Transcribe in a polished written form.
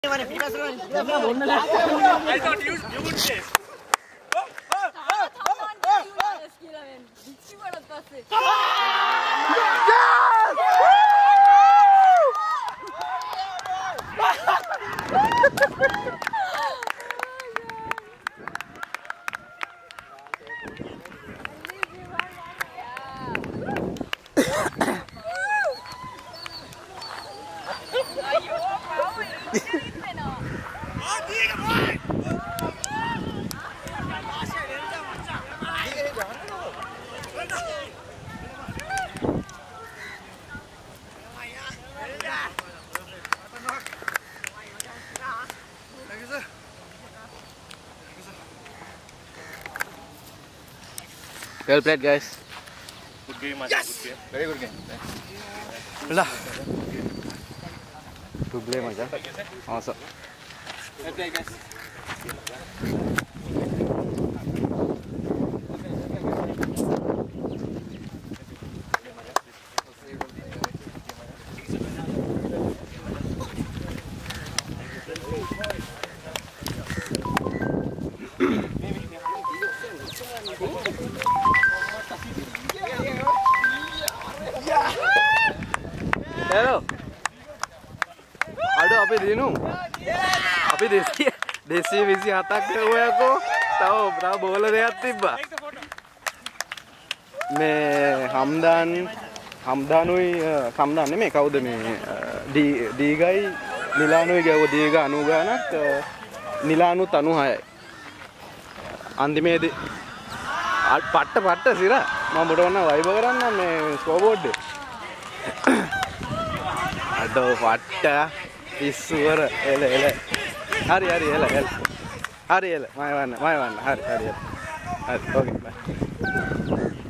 I thought you would say. Well played, guys. Good game, man. Yes! Good game. Very good game. Good play, Maja. Awesome. Well played, guys. Hello. Aduh, apa dinu? Apa desi? Desi visi hatak hoya ko. Tahu bola දෙයක් තිබ්බා. මේ හම්දානුයි සම්දාන් නෙමෙයි කවුද මේ දීගයි නිලානුයි ගාව දීග 90 ගානක් නිලානු 96යි. අන්තිමේදී පට්ට සිර මම බොට වන්න වයිබ කරන්න මේ ස්කෝර් බෝඩ් එක. අඩෝ පට්ට ඉස්සුවර එල හරි එල හරි එල මම වන්න හරි එල හරි ඕකේ බයි.